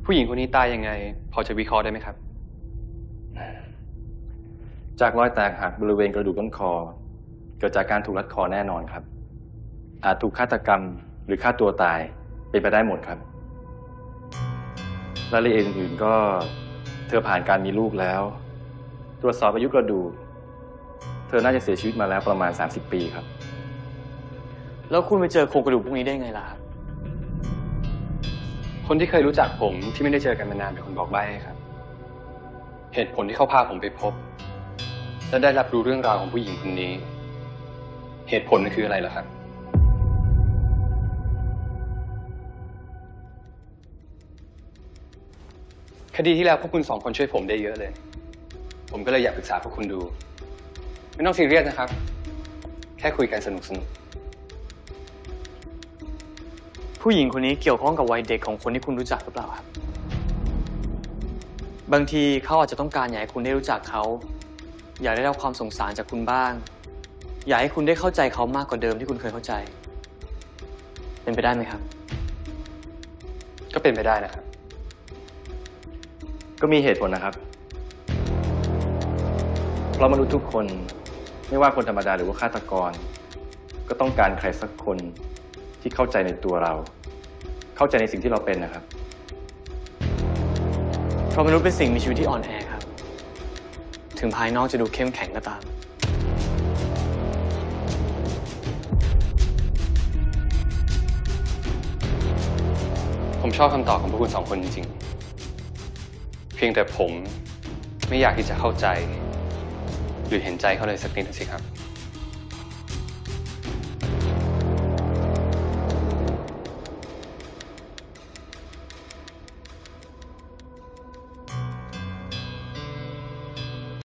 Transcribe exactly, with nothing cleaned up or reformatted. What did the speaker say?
ผู้หญิงคนนี้ตายยังไงพอจะวิเคราะห์ได้ไหมครับจากรอยแตกหักบริเวณกระดูกต้นคอเกิดจากการถูกรัดคอแน่นอนครับอาจถูกฆาตกรรมหรือฆ่าตัวตายเป็นไปได้หมดครับรายละเอียดอื่นๆก็เธอผ่านการมีลูกแล้วตรวจสอบอายุกระดูกเธอน่าจะเสียชีวิตมาแล้วประมาณสามสิบปีครับแล้วคุณไปเจอโครงกระดูกพวกนี้ได้ไงล่ะครับคนที่เคยรู้จักผมที่ไม่ได้เจอกันมานานเป็นคนบอกใบ้ครับเหตุผลที่เขาพาผมไปพบและได้รับรู้เรื่องราวของผู้หญิงคนนี้เหตุผลนั้นคืออะไรล่ะครับคดีที่แล้วพวกคุณสองคนช่วยผมได้เยอะเลยผมก็เลยอยากปรึกษาพวกคุณดูไม่ต้องซีเรียสนะครับแค่คุยกันสนุกสนุกผู้หญิงคนนี้เกี่ยวข้องกับวัยเด็กของคนที่คุณรู้จักหรือเปล่าครับบางทีเขาอาจจะต้องการอยากให้คุณได้รู้จักเขาอยากได้รับความสงสารจากคุณบ้างอยากให้คุณได้เข้าใจเขามากกว่าเดิมที่คุณเคยเข้าใจเป็นไปได้ไหมครับก็เป็นไปได้นะครับก็มีเหตุผลนะครับเพราะมนุษย์ทุกคนไม่ว่าคนธรรมดาหรือว่าฆาตกรก็ต้องการใครสักคนที่เข้าใจในตัวเราเข้าใจในสิ่งที่เราเป็นนะครับเพราะมนุษย์เป็นสิ่งมีชีวิตที่อ่อนแอครับถึงภายนอกจะดูเข้มแข็งก็ตามผมชอบคำตอบของพวกคุณสองคนจริงๆเพียงแต่ผมไม่อยากที่จะเข้าใจหรือเห็นใจเขาเลยสักนิดสิครับ